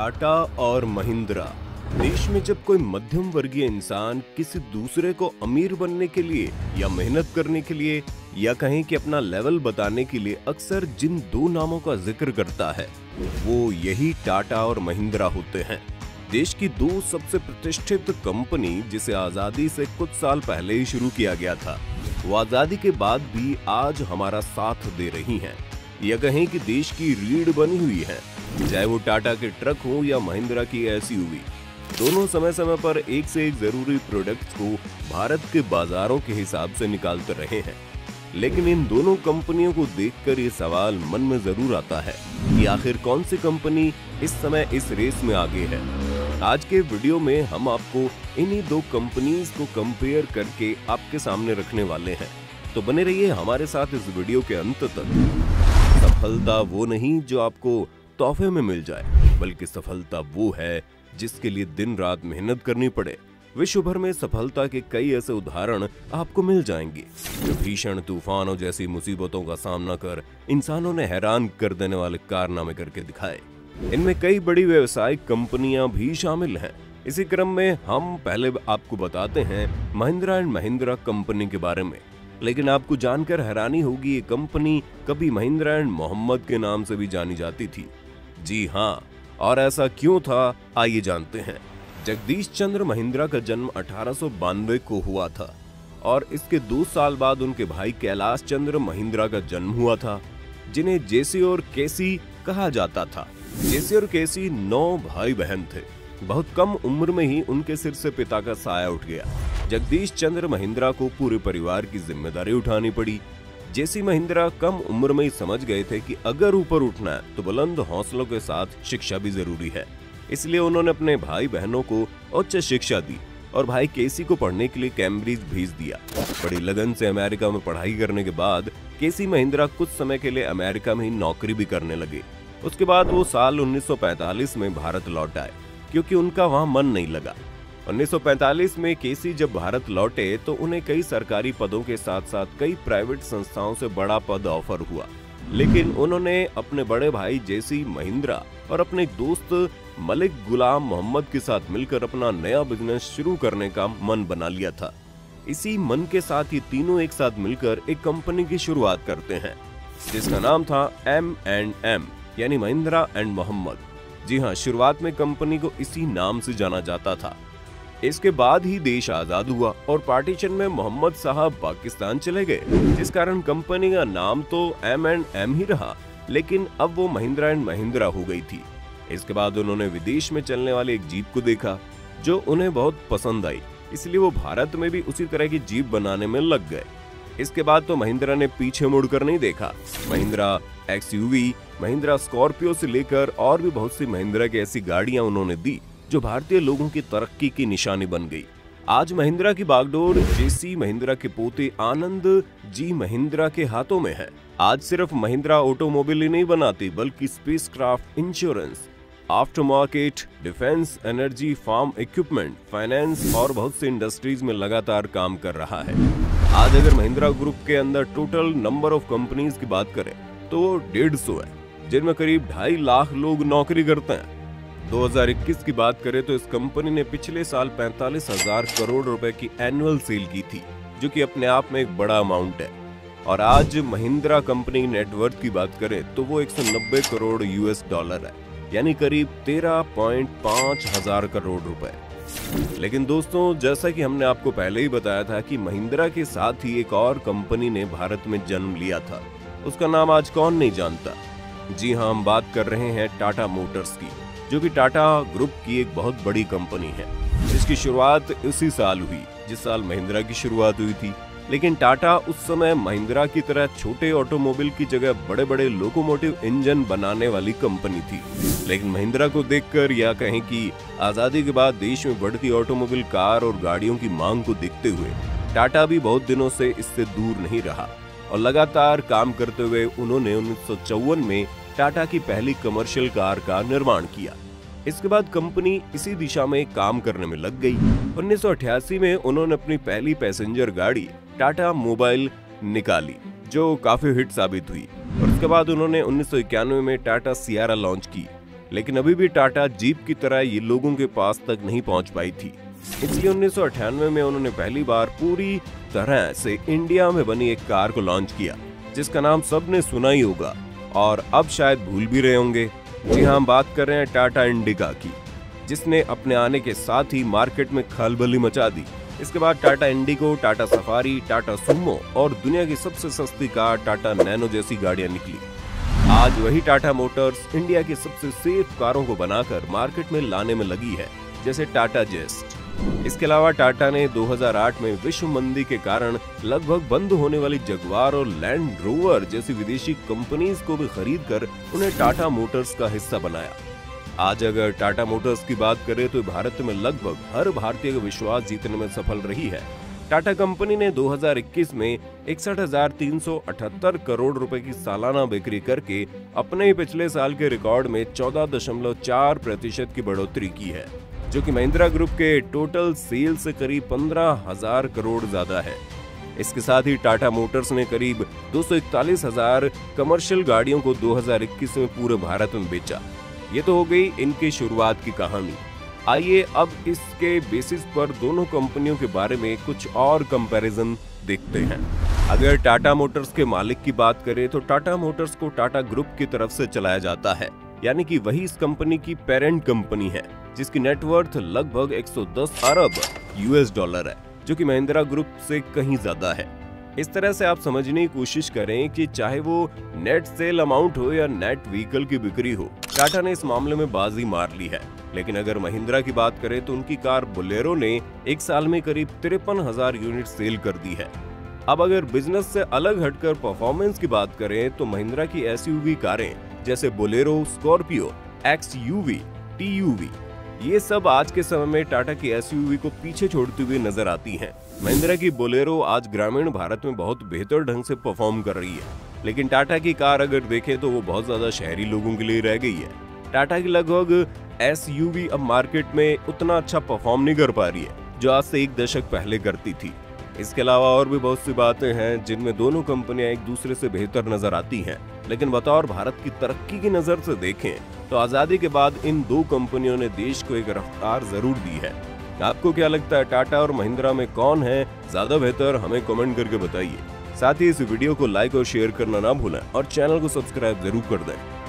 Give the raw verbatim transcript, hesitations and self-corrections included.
टाटा और महिंद्रा। देश में जब कोई मध्यम वर्गीय इंसान किसी दूसरे को अमीर बनने के लिए या मेहनत करने के लिए या कहें कि अपना लेवल बताने के लिए अक्सर जिन दो नामों का जिक्र करता है वो यही टाटा और महिंद्रा होते हैं। देश की दो सबसे प्रतिष्ठित कंपनी जिसे आजादी से कुछ साल पहले ही शुरू किया गया था, वो आजादी के बाद भी आज हमारा साथ दे रही हैं। या कहें कि देश की रीढ़ बनी हुई है। चाहे वो टाटा के ट्रक हो या महिंद्रा की एसयूवी, दोनों समय समय पर एक से एक जरूरी प्रोडक्ट्स को भारत के बाजारों के हिसाब से निकालते रहे हैं। लेकिन इन दोनों कंपनियों को देखकर ये सवाल मन में जरूर आता है कि आखिर कौन सी कंपनी इस समय इस रेस में आगे है। आज के वीडियो में हम आपको इन्हीं दो कंपनीज को कंपेयर करके आपके सामने रखने वाले हैं, तो बने रहिए हमारे साथ इस वीडियो के अंत तक। सफलता वो नहीं जो आपको तोहफे में मिल जाए, बल्कि सफलता वो है जिसके लिए दिन रात मेहनत करनी पड़े। विश्व भर में सफलता के कई ऐसे उदाहरण आपको मिल जाएंगे जो भीषण तूफानों जैसी मुसीबतों का सामना कर इंसानों ने हैरान कर देने वाले कारनामे करके दिखाए। इनमें कई बड़ी व्यावसायिक कंपनियां भी शामिल हैं। इसी क्रम में हम पहले आपको बताते हैं महिंद्रा एंड महिंद्रा कंपनी के बारे में। लेकिन आपको जानकर हैरानी होगी, ये कंपनी कभी महिंद्रा एंड मोहम्मद के नाम से भी जानी जाती थी। जी हाँ, और ऐसा क्यों था, आइए जानते हैं। जगदीश चंद्र महिंद्रा का जन्म अठारह सौ बानवे को हुआ था और इसके दो साल बाद उनके भाई कैलाश चंद्र महिंद्रा का जन्म हुआ था, जिन्हें जेसी और केसी कहा जाता था। जेसी और केसी नौ भाई बहन थे। बहुत कम उम्र में ही उनके सिर से पिता का साया उठ गया। जगदीश चंद्र महिंद्रा को पूरे परिवार की जिम्मेदारी उठानी पड़ी। जेसी महिंद्रा कम उम्र में ही समझ गए थे कि अगर ऊपर उठना है तो बुलंद हौसलों के साथ शिक्षा भी जरूरी है। इसलिए उन्होंने अपने भाई बहनों को उच्च शिक्षा दी और भाई केसी को पढ़ने के लिए कैम्ब्रिज भेज दिया। बड़ी लगन से अमेरिका में पढ़ाई करने के बाद केसी महिंद्रा कुछ समय के लिए अमेरिका में ही नौकरी भी करने लगे। उसके बाद वो साल उन्नीस सौ पैंतालीस में भारत लौट आए क्योंकि उनका वहां मन नहीं लगा। उन्नीस सौ पैंतालीस में केसी जब भारत लौटे तो उन्हें कई सरकारी पदों के साथ साथ कई प्राइवेट संस्थाओं से बड़ा पद ऑफर हुआ। लेकिन उन्होंने अपने बड़े भाई जेसी महिंद्रा और अपने दोस्त मलिक गुलाम मोहम्मद के साथ मिलकर अपना नया बिजनेस शुरू करने का मन बना लिया था। इसी मन के साथ ये तीनों एक साथ मिलकर एक कंपनी की शुरुआत करते हैं जिसका नाम था एम एंड एम, यानी महिंद्रा एंड मोहम्मद। जी हाँ, शुरुआत में कंपनी को इसी नाम से जाना जाता था। इसके बाद ही देश आजाद हुआ और पार्टीशन में मोहम्मद साहब पाकिस्तान चले गए, जिस कारण कंपनी का नाम तो एम एंड एम ही रहा, लेकिन अब वो महिंद्रा एंड महिंद्रा हो गई थी। इसके बाद उन्होंने विदेश में चलने वाली एक जीप को देखा जो उन्हें बहुत पसंद आई, इसलिए वो भारत में भी उसी तरह की जीप बनाने में लग गए। इसके बाद तो महिंद्रा ने पीछे मुड़कर नहीं देखा। महिंद्रा एक्सयूवी, महिंद्रा स्कॉर्पियो से लेकर और भी बहुत सी महिंद्रा की ऐसी गाड़ियां उन्होंने दी जो भारतीय लोगों की तरक्की की निशानी बन गई। आज महिंद्रा की बागडोर जेसी महिंद्रा के पोते आनंद जी महिंद्रा के हाथों में है। आज सिर्फ महिंद्रा ऑटोमोबाइल ही नहीं बनाती, बल्कि spacecraft, insurance, aftermarket, defence, energy, farm equipment, finance और बहुत सी इंडस्ट्रीज में लगातार काम कर रहा है। आज अगर महिंद्रा ग्रुप के अंदर टोटल नंबर ऑफ कंपनीज की बात करें तो वो डेढ़ सौ है, जिनमें करीब ढाई लाख लोग नौकरी करते हैं। दो हज़ार इक्कीस की बात करें तो इस कंपनी ने पिछले साल पैंतालीस हजार करोड़ रुपए की एनुअल सेल की थी, जो कि अपने आप में एक बड़ा अमाउंट है। और आज महिंद्रा कंपनी नेटवर्थ की बात करें तो वो एक सौ नब्बे करोड़ यूएस डॉलर है, यानी करीब तेरह पॉइंट पाँच हजार करोड़ रुपए। लेकिन दोस्तों, जैसा कि हमने आपको पहले ही बताया था कि महिंद्रा के साथ ही एक और कंपनी ने भारत में जन्म लिया था। उसका नाम आज कौन नहीं जानता। जी हाँ, हम बात कर रहे हैं टाटा मोटर्स की, जो कि टाटा ग्रुप की एक बहुत बड़ी कंपनी है, जिसकी शुरुआत उसी साल हुई जिस साल महिंद्रा की शुरुआत हुई थी। लेकिन टाटा उस समय महिंद्रा की तरह छोटे ऑटोमोबाइल की जगह बड़े बड़े लोकोमोटिव इंजन बनाने वाली कंपनी थी। लेकिन महिंद्रा को देखकर या कहें कि आजादी के बाद देश में बढ़ती ऑटोमोबाइल, कार और गाड़ियों की मांग को देखते हुए टाटा भी बहुत दिनों से इससे दूर नहीं रहा और लगातार काम करते हुए उन्होंने उन्नीस सौ चौवन में टाटा की पहली कमर्शियल कार का निर्माण किया। इसके बाद कंपनी इसी दिशा में काम करने में लग गई। उन्नीस सौ अठासी में उन्होंने अपनी पहली पैसेंजर गाड़ी टाटा मोबाइल निकाली, जो काफी हिट साबित हुई। और उसके बाद उन्होंने उन्नीस सौ इक्यानवे में टाटा सियारा लॉन्च की। लेकिन अभी भी टाटा जीप की तरह ये लोगों के पास तक नहीं पहुंच पाई थी। इसलिए उन्नीस सौ अट्ठानवे में उन्होंने पहली बार पूरी तरह से इंडिया में बनी एक कार को लॉन्च किया, जिसका नाम सबने सुना ही होगा और अब शायद भूल भी रहे होंगे। जी हाँ, हम बात कर रहे हैं टाटा इंडिका की, जिसने अपने आने के साथ ही मार्केट में खलबली मचा दी। इसके बाद Tata Indigo, Tata Safari, Tata Sumo और दुनिया की सबसे सस्ती कार टाटा नैनो जैसी गाड़ियां निकली। आज वही टाटा मोटर्स इंडिया की सबसे सेफ कारों को बनाकर मार्केट में लाने में लगी है, जैसे टाटा जेस्ट। इसके अलावा टाटा ने दो हज़ार आठ में विश्व मंदी के कारण लगभग बंद होने वाली जगुआर और लैंड रोवर जैसी विदेशी कंपनीज को भी खरीदकर उन्हें टाटा मोटर्स का हिस्सा बनाया। आज अगर टाटा मोटर्स की बात करें तो भारत में लगभग हर भारतीय का विश्वास जीतने में सफल रही है। टाटा कंपनी ने दो हज़ार इक्कीस में इकसठ हजार तीन सौ अठहत्तर करोड़ रुपए की सालाना बिक्री करके अपने ही पिछले साल के रिकॉर्ड में चौदह दशमलव चार प्रतिशत की बढ़ोतरी की है, जो कि महिंद्रा ग्रुप के टोटल सेल से करीब पंद्रह हजार करोड़ ज्यादा है। इसके साथ ही टाटा मोटर्स ने करीब दो सौ इकतालीस हजार कमर्शियल गाड़ियों को दो हज़ार इक्कीस में पूरे भारत में बेचा। ये तो हो गई इनकी शुरुआत की कहानी। आइए अब इसके बेसिस पर दोनों कंपनियों के बारे में कुछ और कंपैरिजन देखते हैं। अगर टाटा मोटर्स के मालिक की बात करें तो टाटा मोटर्स को टाटा ग्रुप की तरफ से चलाया जाता है, यानी कि वही इस कंपनी की पेरेंट कंपनी है, जिसकी नेटवर्थ लगभग एक सौ दस अरब यूएस डॉलर है, जो कि महिंद्रा ग्रुप से कहीं ज्यादा है। इस तरह से आप समझने की कोशिश करें कि चाहे वो नेट सेल अमाउंट हो या नेट व्हीकल की बिक्री हो, टाटा ने इस मामले में बाजी मार ली है। लेकिन अगर महिंद्रा की बात करें तो उनकी कार बोलेरो ने एक साल में करीब तिरपन हजार यूनिट सेल कर दी है। अब अगर बिजनेस से अलग हटकर परफॉर्मेंस की बात करें तो महिंद्रा की एसयूवी कारें जैसे बोलेरो, स्कॉर्पियो, एक्सयूवी, टीयूवी, ये सब आज के समय में टाटा की एसयूवी को पीछे छोड़ती हुई नजर आती हैं। महिंद्रा की बोलेरो आज ग्रामीण भारत में बहुत बेहतर ढंग से परफॉर्म कर रही है, लेकिन टाटा की कार अगर देखें तो वो बहुत ज्यादा शहरी लोगों के लिए रह गई है। टाटा की लगभग एसयूवी अब मार्केट में उतना अच्छा परफॉर्म नहीं कर पा रही है, जो आज से एक दशक पहले करती थी। इसके अलावा और भी बहुत सी बातें हैं जिनमें दोनों कंपनियां एक दूसरे से बेहतर नजर आती हैं, लेकिन बतौर भारत की तरक्की की नजर से देखें तो आजादी के बाद इन दो कंपनियों ने देश को एक रफ्तार जरूर दी है। आपको क्या लगता है, टाटा और महिंद्रा में कौन है ज्यादा बेहतर? हमें कमेंट करके बताइए। साथ ही इस वीडियो को लाइक और शेयर करना ना भूलें और चैनल को सब्सक्राइब जरूर कर दें।